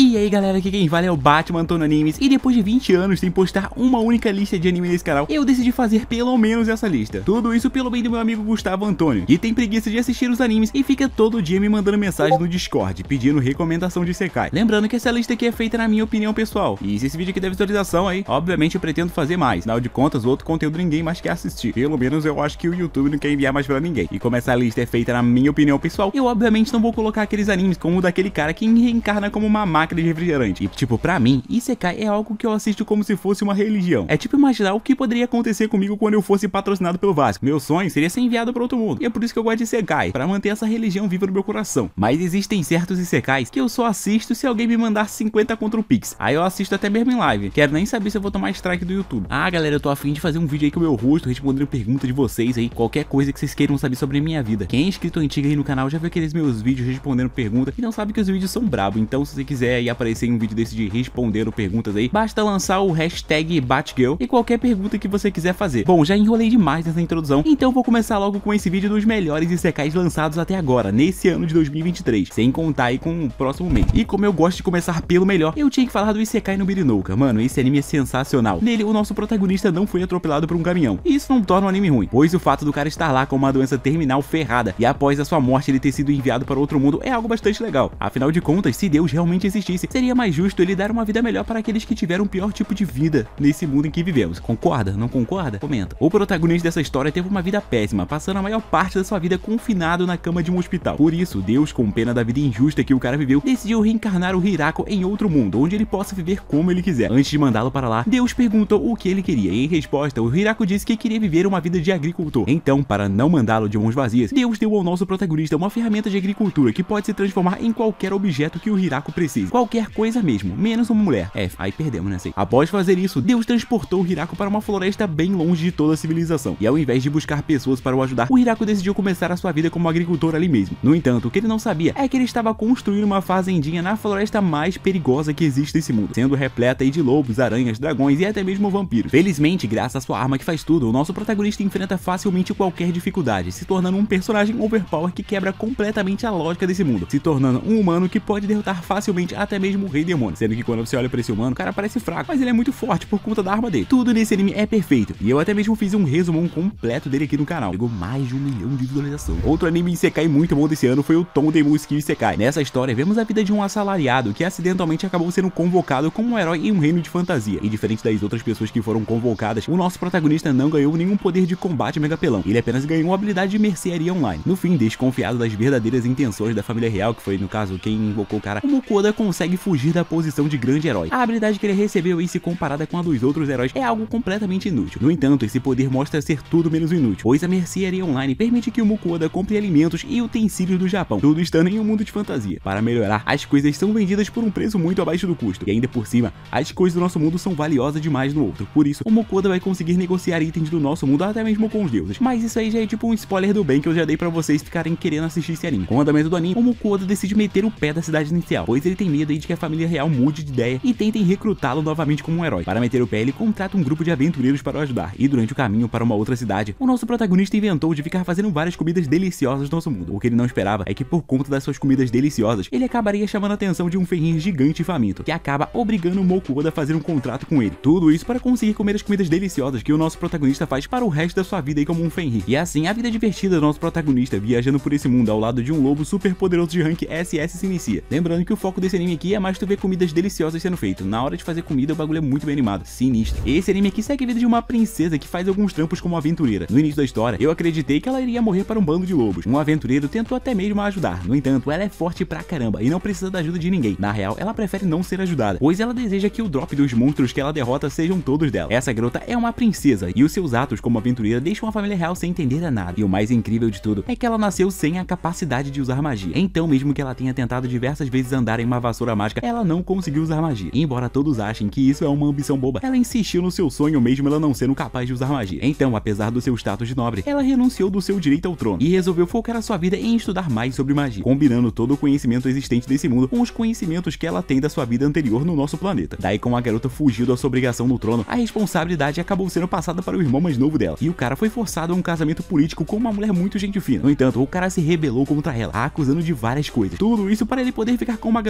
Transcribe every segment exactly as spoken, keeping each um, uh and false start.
E aí galera, aqui quem fala é o Batman Antônio Animes. E depois de vinte anos sem postar uma única lista de anime nesse canal, eu decidi fazer pelo menos essa lista. Tudo isso pelo bem do meu amigo Gustavo Antônio, que tem preguiça de assistir os animes e fica todo dia me mandando mensagem no Discord, pedindo recomendação de Isekai. Lembrando que essa lista aqui é feita na minha opinião pessoal. E se esse vídeo aqui der visualização aí, obviamente eu pretendo fazer mais. Afinal de contas, outro conteúdo ninguém mais quer assistir. Pelo menos eu acho que o YouTube não quer enviar mais pra ninguém. E como essa lista é feita na minha opinião pessoal, eu obviamente não vou colocar aqueles animes como o daquele cara que reencarna como uma máquina de refrigerante. E tipo, pra mim, Isekai é algo que eu assisto como se fosse uma religião. É tipo imaginar o que poderia acontecer comigo quando eu fosse patrocinado pelo Vasco. Meu sonho seria ser enviado para outro mundo. E é por isso que eu gosto de Isekai, pra manter essa religião viva no meu coração. Mas existem certos Isekais que eu só assisto se alguém me mandar cinquenta contra o Pix. Aí eu assisto até mesmo em live. Quero nem saber se eu vou tomar strike do YouTube. Ah, galera, eu tô afim de fazer um vídeo aí com o meu rosto, respondendo perguntas de vocês aí, qualquer coisa que vocês queiram saber sobre a minha vida. Quem é inscrito antigo aí no canal já viu aqueles meus vídeos respondendo perguntas e não sabe que os vídeos são brabo. Então se você quiser aí aparecer em um vídeo desse de respondendo perguntas aí, basta lançar o hashtag Batgirl e qualquer pergunta que você quiser fazer. Bom, já enrolei demais nessa introdução, então vou começar logo com esse vídeo dos melhores Isekais lançados até agora, nesse ano de dois mil e vinte e três, sem contar aí com o próximo mês. E como eu gosto de começar pelo melhor, eu tinha que falar do Isekai no Birinouka. Mano, esse anime é sensacional. Nele, o nosso protagonista não foi atropelado por um caminhão. E isso não torna o anime ruim, pois o fato do cara estar lá com uma doença terminal ferrada e após a sua morte ele ter sido enviado para outro mundo é algo bastante legal. Afinal de contas, se Deus realmente existisse, seria mais justo ele dar uma vida melhor para aqueles que tiveram o pior tipo de vida nesse mundo em que vivemos. Concorda? Não concorda? Comenta. O protagonista dessa história teve uma vida péssima, passando a maior parte da sua vida confinado na cama de um hospital. Por isso, Deus, com pena da vida injusta que o cara viveu, decidiu reencarnar o Hirako em outro mundo, onde ele possa viver como ele quiser. Antes de mandá-lo para lá, Deus perguntou o que ele queria, e em resposta, o Hirako disse que queria viver uma vida de agricultor. Então, para não mandá-lo de mãos vazias, Deus deu ao nosso protagonista uma ferramenta de agricultura que pode se transformar em qualquer objeto que o Hirako precise. Qualquer coisa mesmo, menos uma mulher. É, aí perdemos, né? Sei. Após fazer isso, Deus transportou o Hirako para uma floresta bem longe de toda a civilização. E ao invés de buscar pessoas para o ajudar, o Hirako decidiu começar a sua vida como agricultor ali mesmo. No entanto, o que ele não sabia é que ele estava construindo uma fazendinha na floresta mais perigosa que existe nesse mundo, sendo repleta aí de lobos, aranhas, dragões e até mesmo vampiros. Felizmente, graças à sua arma que faz tudo, o nosso protagonista enfrenta facilmente qualquer dificuldade, se tornando um personagem overpower que quebra completamente a lógica desse mundo, se tornando um humano que pode derrotar facilmente até mesmo o Rei Demônio, sendo que quando você olha para esse humano, o cara parece fraco, mas ele é muito forte por conta da arma dele. Tudo nesse anime é perfeito, e eu até mesmo fiz um resumão completo dele aqui no canal. Pegou mais de um milhão de visualizações. Outro anime Isekai muito bom desse ano foi o Tondemouski Isekai. Nessa história, vemos a vida de um assalariado que acidentalmente acabou sendo convocado como um herói em um reino de fantasia. E diferente das outras pessoas que foram convocadas, o nosso protagonista não ganhou nenhum poder de combate mega pelão. Ele apenas ganhou a habilidade de mercearia online. No fim, desconfiado das verdadeiras intenções da família real, que foi no caso quem invocou o cara, o Mukoda consegue fugir da posição de grande herói. A habilidade que ele recebeu e se comparada com a dos outros heróis é algo completamente inútil. No entanto, esse poder mostra ser tudo menos inútil, pois a mercearia online permite que o Mukoda compre alimentos e utensílios do Japão, tudo estando em um mundo de fantasia. Para melhorar, as coisas são vendidas por um preço muito abaixo do custo, e ainda por cima, as coisas do nosso mundo são valiosas demais no outro. Por isso, o Mukoda vai conseguir negociar itens do nosso mundo até mesmo com os deuses. Mas isso aí já é tipo um spoiler do bem que eu já dei pra vocês ficarem querendo assistir esse anime. Com o andamento do anime, o Mukoda decide meter o pé da cidade inicial, pois ele tem medo aí de que a família real mude de ideia e tentem recrutá-lo novamente como um herói. Para meter o pé, ele contrata um grupo de aventureiros para o ajudar, e durante o caminho para uma outra cidade, o nosso protagonista inventou de ficar fazendo várias comidas deliciosas do nosso mundo. O que ele não esperava é que por conta das suas comidas deliciosas, ele acabaria chamando a atenção de um Fenrir gigante e faminto, que acaba obrigando o Mukoda a fazer um contrato com ele. Tudo isso para conseguir comer as comidas deliciosas que o nosso protagonista faz para o resto da sua vida aí como um Fenrir. E assim, a vida divertida do nosso protagonista viajando por esse mundo ao lado de um lobo super poderoso de rank S S se inicia. Lembrando que o foco desse anime aqui é mais tu ver comidas deliciosas sendo feito. Na hora de fazer comida, o bagulho é muito bem animado. Sinistro. Esse anime aqui segue a vida de uma princesa que faz alguns trampos como aventureira. No início da história, eu acreditei que ela iria morrer para um bando de lobos. Um aventureiro tentou até mesmo a ajudar. No entanto, ela é forte pra caramba e não precisa da ajuda de ninguém. Na real, ela prefere não ser ajudada, pois ela deseja que o drop dos monstros que ela derrota sejam todos dela. Essa garota é uma princesa e os seus atos como aventureira deixam a família real sem entender a nada. E o mais incrível de tudo é que ela nasceu sem a capacidade de usar magia. Então, mesmo que ela tenha tentado diversas vezes andar em uma vassoura mágica, ela não conseguiu usar magia. E embora todos achem que isso é uma ambição boba, ela insistiu no seu sonho mesmo ela não sendo capaz de usar magia. Então, apesar do seu status de nobre, ela renunciou do seu direito ao trono e resolveu focar a sua vida em estudar mais sobre magia, combinando todo o conhecimento existente desse mundo com os conhecimentos que ela tem da sua vida anterior no nosso planeta. Daí, como a garota fugiu da sua obrigação no trono, a responsabilidade acabou sendo passada para o irmão mais novo dela, e o cara foi forçado a um casamento político com uma mulher muito gente fina. No entanto, o cara se rebelou contra ela, a acusando de várias coisas. Tudo isso para ele poder ficar com uma garota comum,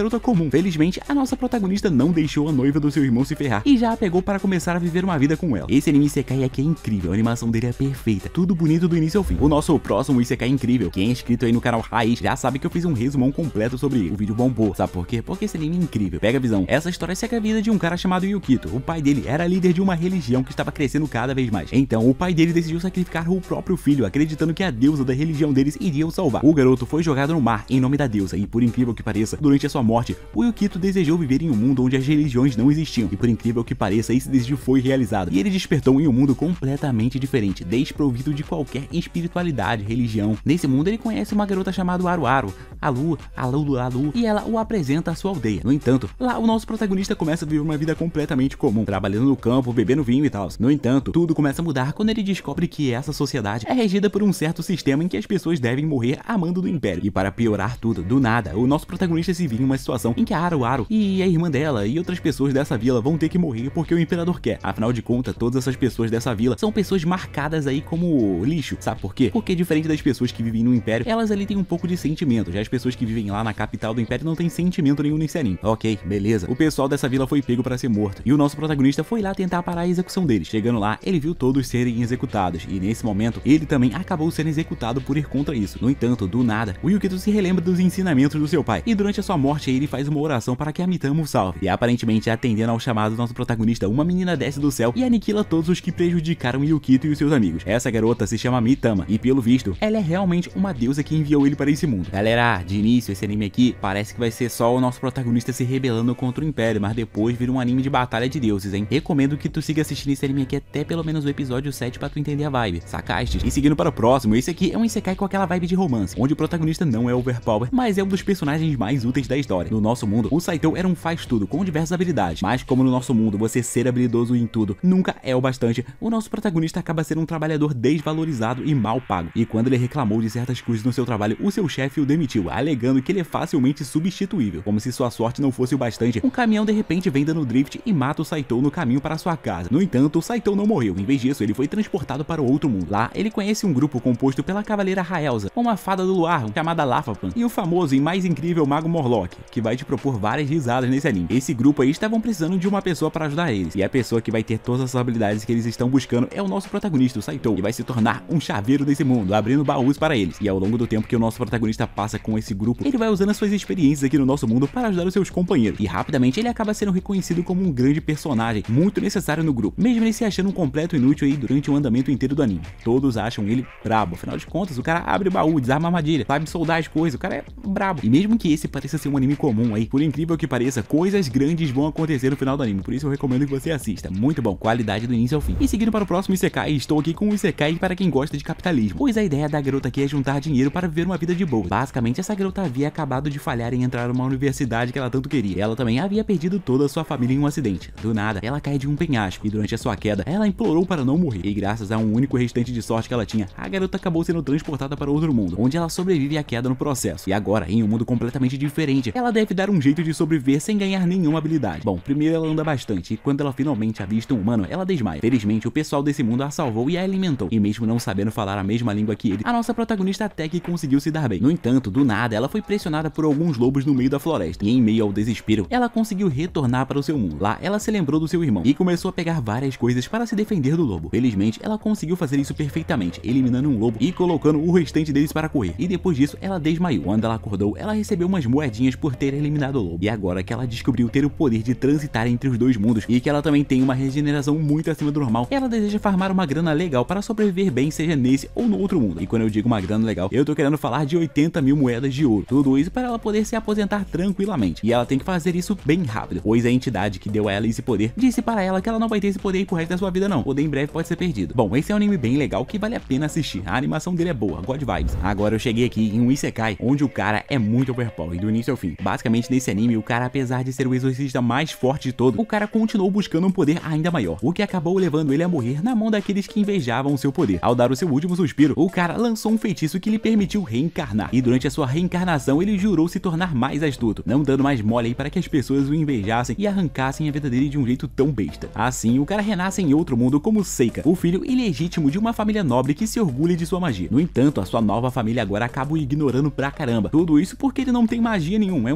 Felizmente, a nossa protagonista não deixou a noiva do seu irmão se ferrar e já a pegou para começar a viver uma vida com ela. Esse anime Isekai aqui é incrível, a animação dele é perfeita, tudo bonito do início ao fim. O nosso próximo Isekai incrível, quem é inscrito aí no canal Raiz já sabe que eu fiz um resumão completo sobre ele. O vídeo bombou, sabe por quê? Porque esse anime é incrível. Pega a visão. Essa história segue a vida de um cara chamado Yukito. O pai dele era líder de uma religião que estava crescendo cada vez mais. Então, o pai dele decidiu sacrificar o próprio filho, acreditando que a deusa da religião deles iria o salvar. O garoto foi jogado no mar em nome da deusa e, por incrível que pareça, durante a sua morte, o Yukito desejou viver em um mundo onde as religiões não existiam. E por incrível que pareça, esse desejo foi realizado. E ele despertou em um mundo completamente diferente, desprovido de qualquer espiritualidade, religião. Nesse mundo, ele conhece uma garota chamada Aruaru, Alu, Alu, Alu, e ela o apresenta à sua aldeia. No entanto, lá o nosso protagonista começa a viver uma vida completamente comum, trabalhando no campo, bebendo vinho e tal. No entanto, tudo começa a mudar quando ele descobre que essa sociedade é regida por um certo sistema em que as pessoas devem morrer a mando do Império. E para piorar tudo, do nada, o nosso protagonista se vê em uma situação em que a Aruaru e a irmã dela e outras pessoas dessa vila vão ter que morrer porque o Imperador quer. Afinal de contas, todas essas pessoas dessa vila são pessoas marcadas aí como lixo. Sabe por quê? Porque diferente das pessoas que vivem no Império, elas ali têm um pouco de sentimento. Já as pessoas que vivem lá na capital do Império não têm sentimento nenhum nesse anime. Ok, beleza. O pessoal dessa vila foi pego para ser morto. E o nosso protagonista foi lá tentar parar a execução deles. Chegando lá, ele viu todos serem executados. E nesse momento, ele também acabou sendo executado por ir contra isso. No entanto, do nada, o Yukito se relembra dos ensinamentos do seu pai. E durante a sua morte, ele faz uma oração para que a Mitama o salve. E aparentemente, atendendo ao chamado do nosso protagonista, uma menina desce do céu e aniquila todos os que prejudicaram Yukito e os seus amigos. Essa garota se chama Mitama. E pelo visto, ela é realmente uma deusa que enviou ele para esse mundo. Galera, de início, esse anime aqui parece que vai ser só o nosso protagonista se rebelando contra o Império, mas depois vira um anime de batalha de deuses, hein? Recomendo que tu siga assistindo esse anime aqui até pelo menos o episódio sete pra tu entender a vibe, sacaste? E seguindo para o próximo, esse aqui é um Isekai com aquela vibe de romance, onde o protagonista não é overpower, mas é um dos personagens mais úteis da história. No nosso mundo, o Saito era um faz-tudo com diversas habilidades, mas como no nosso mundo você ser habilidoso em tudo nunca é o bastante, o nosso protagonista acaba sendo um trabalhador desvalorizado e mal pago. E quando ele reclamou de certas coisas no seu trabalho, o seu chefe o demitiu, alegando que ele é facilmente substituível. Como se sua sorte não fosse o bastante, um caminhão de repente vem dando drift e mata o Saito no caminho para sua casa. No entanto, o Saito não morreu, em vez disso ele foi transportado para outro mundo. Lá, ele conhece um grupo composto pela Cavaleira Raelza, uma fada do luar chamada Lafapan, e o famoso e mais incrível Mago Morlock, que vai te propor várias risadas nesse anime. Esse grupo aí estavam precisando de uma pessoa para ajudar eles, e a pessoa que vai ter todas as habilidades que eles estão buscando é o nosso protagonista, o Saito, que vai se tornar um chaveiro desse mundo, abrindo baús para eles. E ao longo do tempo que o nosso protagonista passa com esse grupo, ele vai usando as suas experiências aqui no nosso mundo para ajudar os seus companheiros, e rapidamente ele acaba sendo reconhecido como um grande personagem, muito necessário no grupo, mesmo ele se achando um completo inútil aí durante o andamento inteiro do anime. Todos acham ele brabo, afinal de contas o cara abre baú, desarma armadilha, sabe soldar as coisas, o cara é brabo. E mesmo que esse pareça ser um anime comum aí, por incrível que pareça, coisas grandes vão acontecer no final do anime, por isso eu recomendo que você assista, muito bom, qualidade do início ao fim. E seguindo para o próximo Isekai, estou aqui com um Isekai para quem gosta de capitalismo, pois a ideia da garota aqui é juntar dinheiro para viver uma vida de boa. Basicamente, essa garota havia acabado de falhar em entrar numa universidade que ela tanto queria. Ela também havia perdido toda a sua família em um acidente. Do nada, ela cai de um penhasco e durante a sua queda, ela implorou para não morrer. E graças a um único restante de sorte que ela tinha, a garota acabou sendo transportada para outro mundo, onde ela sobrevive à queda no processo. E agora, em um mundo completamente diferente, ela deve dar um jeito de sobreviver sem ganhar nenhuma habilidade. Bom, primeiro ela anda bastante e quando ela finalmente avista um humano, ela desmaia. Felizmente, o pessoal desse mundo a salvou e a alimentou. E mesmo não sabendo falar a mesma língua que ele, a nossa protagonista até que conseguiu se dar bem. No entanto, do nada, ela foi pressionada por alguns lobos no meio da floresta. E em meio ao desespero, ela conseguiu retornar para o seu mundo. Lá, ela se lembrou do seu irmão e começou a pegar várias coisas para se defender do lobo. Felizmente, ela conseguiu fazer isso perfeitamente, eliminando um lobo e colocando o restante deles para correr. E depois disso, ela desmaiou. Quando ela acordou, ela recebeu umas moedinhas por ter eliminado o lobo. E agora que ela descobriu ter o poder de transitar entre os dois mundos e que ela também tem uma regeneração muito acima do normal, ela deseja farmar uma grana legal para sobreviver bem, seja nesse ou no outro mundo. E quando eu digo uma grana legal, eu tô querendo falar de oitenta mil moedas de ouro. Tudo isso para ela poder se aposentar tranquilamente. E ela tem que fazer isso bem rápido, pois a entidade que deu a ela esse poder disse para ela que ela não vai ter esse poder aí pro resto da sua vida não. O poder em breve pode ser perdido. Bom, esse é um anime bem legal que vale a pena assistir. A animação dele é boa, God vibes. Agora eu cheguei aqui em um Isekai, onde o cara é muito overpower, do início ao fim. Basicamente, nesse anime, o cara, apesar de ser o exorcista mais forte de todo, o cara continuou buscando um poder ainda maior, o que acabou levando ele a morrer na mão daqueles que invejavam o seu poder. Ao dar o seu último suspiro, o cara lançou um feitiço que lhe permitiu reencarnar. E durante a sua reencarnação, ele jurou se tornar mais astuto, não dando mais mole aí para que as pessoas o invejassem e arrancassem a vida dele de um jeito tão besta. Assim, o cara renasce em outro mundo como Seika, o filho ilegítimo de uma família nobre que se orgulha de sua magia. No entanto, a sua nova família agora acaba o ignorando pra caramba. Tudo isso porque ele não tem magia nenhuma, é um deficiente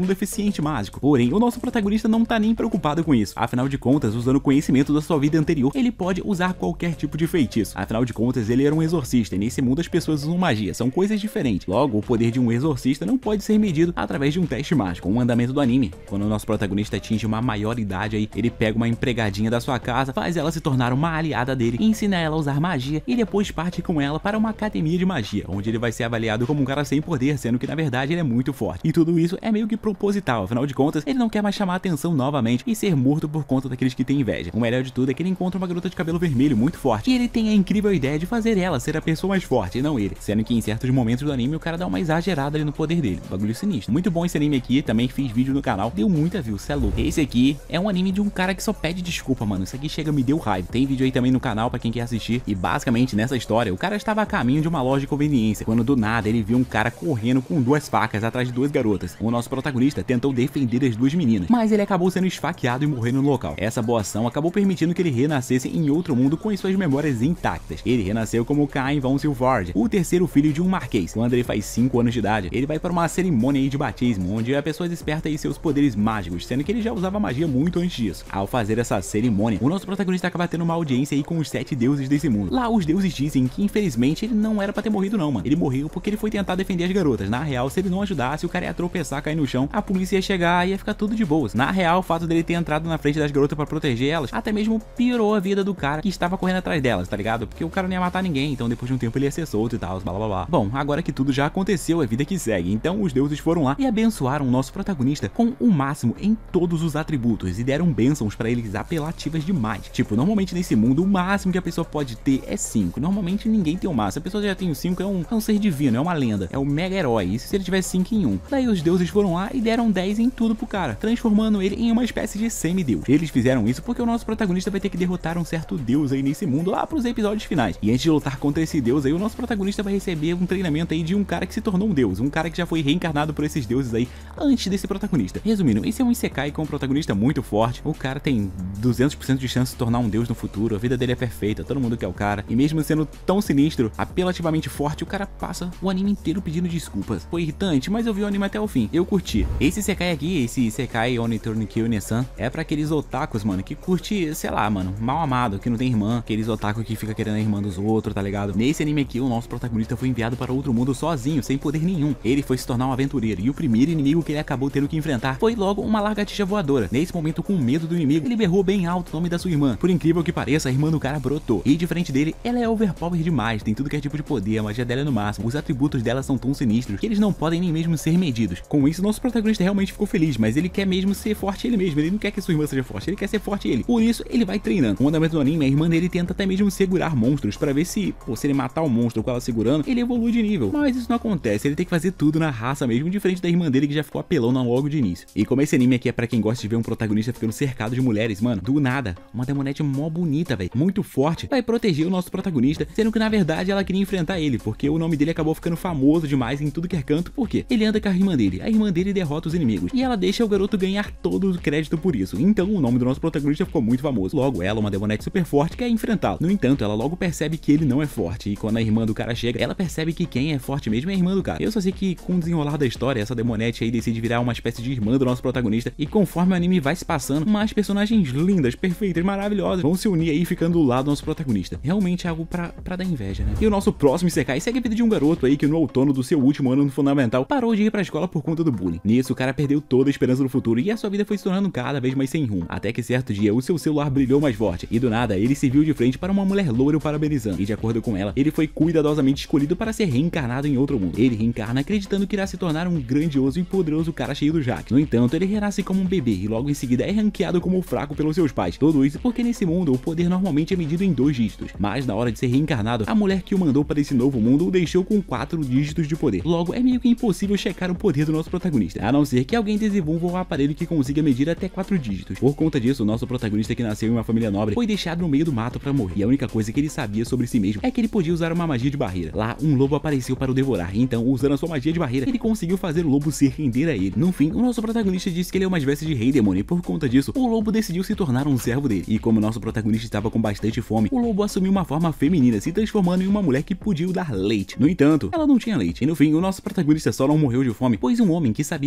suficiente mágico. Porém, o nosso protagonista não tá nem preocupado com isso. Afinal de contas, usando o conhecimento da sua vida anterior, ele pode usar qualquer tipo de feitiço. Afinal de contas, ele era um exorcista e nesse mundo as pessoas usam magia, são coisas diferentes. Logo, o poder de um exorcista não pode ser medido através de um teste mágico. Um andamento do anime, quando o nosso protagonista atinge uma maior idade aí, ele pega uma empregadinha da sua casa, faz ela se tornar uma aliada dele, ensina ela a usar magia e depois parte com ela para uma academia de magia, onde ele vai ser avaliado como um cara sem poder, sendo que na verdade ele é muito forte. E tudo isso é meio que proposital, afinal de contas, ele não quer mais chamar a atenção novamente e ser morto por conta daqueles que têm inveja. O melhor de tudo é que ele encontra uma garota de cabelo vermelho muito forte e ele tem a incrível ideia de fazer ela ser a pessoa mais forte e não ele, sendo que em certos momentos do anime o cara dá uma exagerada ali no poder dele, bagulho sinistro. Muito bom esse anime aqui, também fiz vídeo no canal, deu muita view, cê é louco. Esse aqui é um anime de um cara que só pede desculpa, mano, isso aqui chega me deu raiva. Tem vídeo aí também no canal pra quem quer assistir e basicamente nessa história o cara estava a caminho de uma loja de conveniência, quando do nada ele viu um cara correndo com duas facas atrás de duas garotas. O nosso protagonista tentou defender as duas meninas, mas ele acabou sendo esfaqueado e morrendo no local. Essa boa ação acabou permitindo que ele renascesse em outro mundo com as suas memórias intactas. Ele renasceu como Cain von Silvard, o terceiro filho de um marquês. Quando ele faz cinco anos de idade, ele vai para uma cerimônia aí de batismo, onde a pessoa desperta aí seus poderes mágicos, sendo que ele já usava magia muito antes disso. Ao fazer essa cerimônia, o nosso protagonista acaba tendo uma audiência aí com os sete deuses desse mundo. Lá os deuses dizem que infelizmente ele não era pra ter morrido não, mano. Ele morreu porque ele foi tentar defender as garotas. Na real, se ele não ajudasse, o cara ia tropeçar, cair no chão, a polícia ia chegar e ia ficar tudo de boas. Na real, o fato dele ter entrado na frente das garotas pra proteger elas, até mesmo piorou a vida do cara que estava correndo atrás delas, tá ligado? Porque o cara não ia matar ninguém, então depois de um tempo ele ia ser solto e tal, blá blá blá. Bom, agora que tudo já aconteceu, é vida que segue. Então os deuses foram lá e abençoaram o nosso protagonista com o máximo em todos os atributos e deram bênçãos pra eles apelativas demais. Tipo, normalmente nesse mundo o máximo que a pessoa pode ter é cinco. Normalmente ninguém tem o máximo. A pessoa já tem o cinco, é um, é um ser divino, é uma lenda, é o mega herói. Isso se ele tivesse cinco em um. Daí os deuses foram lá e deram dez em tudo pro cara, transformando ele em uma espécie de semideus. Eles fizeram isso porque o nosso protagonista vai ter que derrotar um certo deus aí nesse mundo lá pros episódios finais. E antes de lutar contra esse deus aí, o nosso protagonista vai receber um treinamento aí de um cara que se tornou um deus, um cara que já foi reencarnado por esses deuses aí antes desse protagonista. Resumindo, esse é um isekai com um protagonista muito forte. O cara tem duzentos por cento de chance de se tornar um deus no futuro, a vida dele é perfeita, todo mundo quer o cara. E mesmo sendo tão sinistro, apelativamente forte, o cara passa o anime inteiro pedindo desculpas. Foi irritante, mas eu vi o anime até o fim. Eu curti. Esse isekai aqui, esse isekai Onitornikyo Nesan, é pra aqueles otakus, mano, que curte, sei lá, mano, mal amado, que não tem irmã, aqueles otakus que fica querendo a irmã dos outros, tá ligado? Nesse anime aqui, o nosso protagonista foi enviado para outro mundo sozinho, sem poder nenhum. Ele foi se tornar um aventureiro e o primeiro inimigo que ele acabou tendo que enfrentar foi logo uma lagartixa voadora. Nesse momento, com medo do inimigo, ele berrou bem alto o nome da sua irmã. Por incrível que pareça, a irmã do cara brotou. E de frente dele, ela é overpower demais, tem tudo que é tipo de poder, a magia dela é no máximo. Os atributos dela são tão sinistros que eles não podem nem mesmo ser medidos. Com isso, nosso protagonista realmente ficou feliz, mas ele quer mesmo ser forte ele mesmo. Ele não quer que sua irmã seja forte, ele quer ser forte ele. Por isso, ele vai treinando. O andamento do anime, a irmã dele tenta até mesmo segurar monstros pra ver se, pô, se ele matar o monstro com ela segurando, ele evolui de nível. Mas isso não acontece, ele tem que fazer tudo na raça mesmo, diferente da irmã dele que já ficou apelona logo de início. E como esse anime aqui é pra quem gosta de ver um protagonista ficando cercado de mulheres, mano, do nada, uma demonete mó bonita, velho, muito forte, vai proteger o nosso protagonista, sendo que na verdade ela queria enfrentar ele, porque o nome dele acabou ficando famoso demais em tudo que é canto, porque ele anda com a irmã dele, a irmã dele derrota os inimigos, e ela deixa o garoto ganhar todo o crédito por isso. Então o nome do nosso protagonista ficou muito famoso. Logo, ela, uma demonete super forte, quer enfrentá-lo. No entanto, ela logo percebe que ele não é forte, e quando a irmã do cara chega, ela percebe que quem é forte mesmo é a irmã do cara. Eu só sei que com o desenrolar da história, essa demonete aí decide virar uma espécie de irmã do nosso protagonista, e conforme o anime vai se passando, mais personagens lindas, perfeitas, maravilhosas vão se unir aí ficando do lado do nosso protagonista. Realmente é algo pra, pra dar inveja, né? E o nosso próximo isekai segue a vida de um garoto aí que no outono do seu último ano no fundamental parou de ir pra escola por conta do bullying. Nisso, o cara perdeu toda a esperança no futuro e a sua vida foi se tornando cada vez mais sem rumo. Até que certo dia, o seu celular brilhou mais forte e do nada, ele se viu de frente para uma mulher loira o parabenizando. E de acordo com ela, ele foi cuidadosamente escolhido para ser reencarnado em outro mundo. Ele reencarna acreditando que irá se tornar um grandioso e poderoso cara cheio do jaque. No entanto, ele renasce como um bebê e logo em seguida é ranqueado como fraco pelos seus pais. Tudo isso porque nesse mundo o poder normalmente é medido em dois dígitos. Mas na hora de ser reencarnado, a mulher que o mandou para esse novo mundo o deixou com quatro dígitos de poder. Logo, é meio que impossível checar o poder do nosso protagonista, a não ser que alguém desenvolva um aparelho que consiga medir até quatro dígitos. Por conta disso, o nosso protagonista, que nasceu em uma família nobre, foi deixado no meio do mato para morrer. E a única coisa que ele sabia sobre si mesmo é que ele podia usar uma magia de barreira. Lá, um lobo apareceu para o devorar, então, usando a sua magia de barreira, ele conseguiu fazer o lobo se render a ele. No fim, o nosso protagonista disse que ele é uma espécie de rei demônio, e por conta disso, o lobo decidiu se tornar um servo dele. E como o nosso protagonista estava com bastante fome, o lobo assumiu uma forma feminina, se transformando em uma mulher que podia dar leite. No entanto, ela não tinha leite. E no fim, o nosso protagonista só não morreu de fome, pois um homem que sabia que um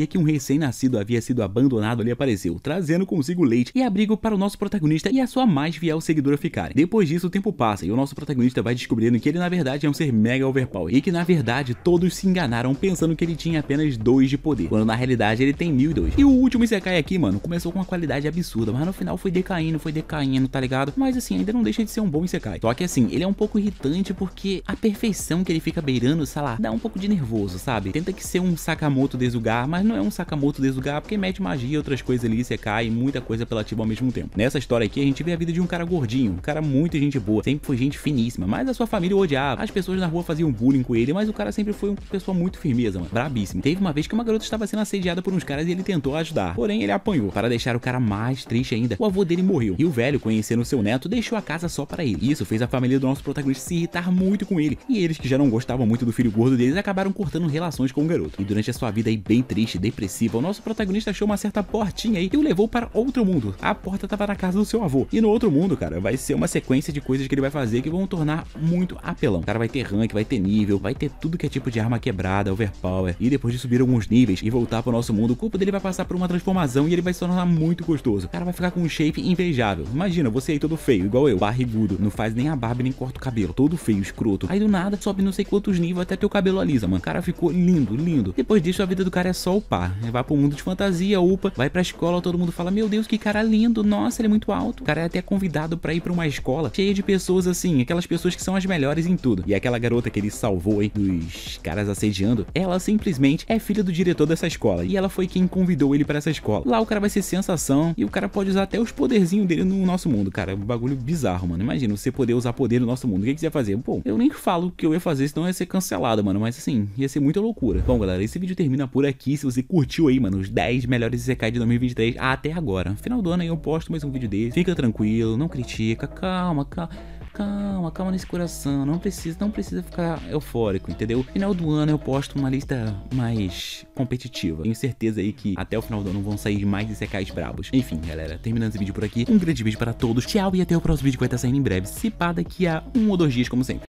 recém-nascido havia sido abandonado ali apareceu, trazendo consigo leite e abrigo para o nosso protagonista e a sua mais fiel seguidora ficarem. Depois disso o tempo passa e o nosso protagonista vai descobrindo que ele na verdade é um ser mega overpower e que na verdade todos se enganaram pensando que ele tinha apenas dois de poder, quando na realidade ele tem mil e dois. E o último Isekai aqui, mano, começou com uma qualidade absurda, mas no final foi decaindo, foi decaindo, tá ligado? Mas assim, ainda não deixa de ser um bom Isekai. Só que assim, ele é um pouco irritante porque a perfeição que ele fica beirando, sei lá, dá um pouco de nervoso, sabe? Tenta que ser um Sakamoto Desugar, mas não é um Sakamoto Desugar porque mete magia e outras coisas ali, Isekai e muita coisa apelativa ao mesmo tempo. Nessa história aqui a gente vê a vida de um cara gordinho, um cara muito gente boa, sempre foi gente finíssima, mas a sua família o odiava, as pessoas na rua faziam bullying com ele, mas o cara sempre foi uma pessoa muito firmeza, mano, brabíssimo. Teve uma vez que uma garota estava sendo assediada por uns caras e ele tentou ajudar, porém ele apanhou. Para deixar o cara mais triste ainda, o avô dele morreu e o velho, conhecendo seu neto, deixou a casa só para ele. Isso fez a família do nosso protagonista se irritar muito com ele, e eles que já não gostavam muito do filho gordo deles acabaram cortando relações com o garoto. E durante a sua vida aí bem triste e depressiva, o nosso protagonista achou uma certa portinha aí e o levou para outro mundo. A porta tava na casa do seu avô. E no outro mundo, cara, vai ser uma sequência de coisas que ele vai fazer que vão tornar muito apelão. O cara vai ter rank, vai ter nível, vai ter tudo que é tipo de arma quebrada, overpower. E depois de subir alguns níveis e voltar pro nosso mundo, o corpo dele vai passar por uma transformação e ele vai se tornar muito gostoso. O cara vai ficar com um shape invejável. Imagina, você aí todo feio, igual eu, barrigudo, não faz nem a barba nem corta o cabelo, todo feio, escroto. Aí do nada sobe não sei quantos níveis até teu cabelo alisa, mano. O cara ficou lindo, lindo. Depois disso a vida do cara é só upar. Ele vai pro mundo de fantasia, upa, vai pra escola, todo mundo fala, meu Deus, que cara lindo, nossa, ele é muito alto. O cara é até convidado pra ir pra uma escola cheia de pessoas assim, aquelas pessoas que são as melhores em tudo. E aquela garota que ele salvou aí dos caras assediando, ela simplesmente é filha do diretor dessa escola. E ela foi quem convidou ele pra essa escola. Lá o cara vai ser sensação e o cara pode usar até os poderzinhos dele no nosso mundo, cara. Um bagulho bizarro, mano. Imagina você poder usar poder no nosso mundo. O que, que você ia fazer? Pô, eu nem falo o que eu ia fazer, senão ia ser cancelado, mano. Mas assim, ia ser muita loucura. Bom, galera, esse vídeo termina por aqui. Se você curtiu aí, mano, os dez melhores Isekai de dois mil e vinte e três até agora. Final do ano aí eu posto mais um vídeo desse. Fica tranquilo, não critica, calma, calma. Calma, calma nesse coração, não precisa, não precisa ficar eufórico, entendeu? Final do ano eu posto uma lista mais competitiva. Tenho certeza aí que até o final do ano vão sair mais Isekais brabos. Enfim, galera, terminando esse vídeo por aqui, um grande beijo para todos, tchau e até o próximo vídeo que vai estar saindo em breve, se pá daqui a um ou dois dias, como sempre.